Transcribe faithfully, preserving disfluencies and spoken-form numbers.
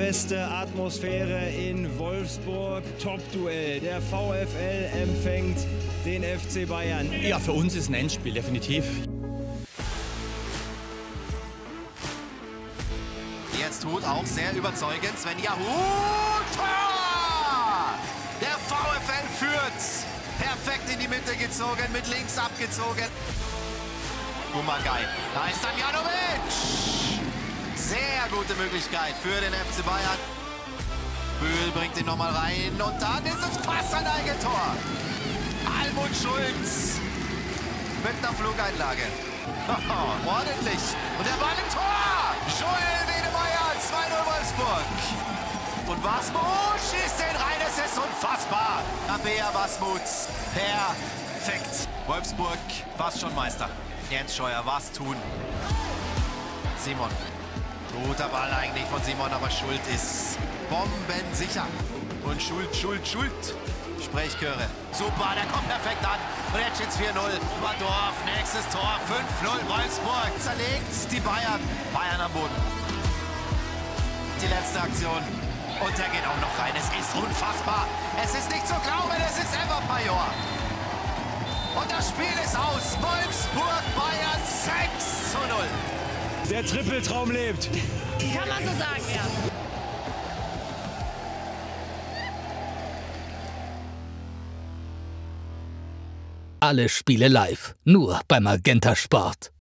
beste Atmosphäre in Wolfsburg. Top-Duell. Der VfL empfängt den F C Bayern. Ja, für uns ist ein Endspiel, definitiv. Jetzt Huth auch sehr überzeugend. Svenja Huth! Tor! Der VfL führt. Perfekt in die Mitte gezogen, mit links abgezogen. Gumangai. Da ist Damjanovic. Sehr gute Möglichkeit für den F C Bayern. Bühl bringt ihn nochmal rein und dann ist es fast ein Eigentor. Almut Schulz mit einer Flugeinlage. Oh, ordentlich. Und der Ball im Tor. Joel Wedemeyer, zwei null Wolfsburg. Und Wasmut schießt den rein. Es ist unfassbar. Abea Wasmut. Perfekt. Wolfsburg fast schon Meister. Jens Scheuer, was tun? Simon. Guter Ball eigentlich von Simon, aber Schuld ist bombensicher. Und Schuld, Schuld, Schuld. Sprechchöre. Super, der kommt perfekt an. Und jetzt steht's vier null. Oberndorf, nächstes Tor. fünf null Wolfsburg. Zerlegt die Bayern. Bayern am Boden. Die letzte Aktion. Und der geht auch noch rein. Es ist unfassbar. Es ist nicht zu glauben, es ist Ever Major. Und das Spiel ist aus. Wolfsburg, Bayern sechs zu null. Der Trippeltraum lebt. Kann man so sagen, ja. Alle Spiele live, nur beim Magenta Sport.